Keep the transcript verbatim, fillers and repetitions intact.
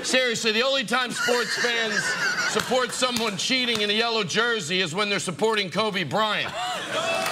Seriously, the only time sports fans support someone cheating in a yellow jersey is when they're supporting Kobe Bryant.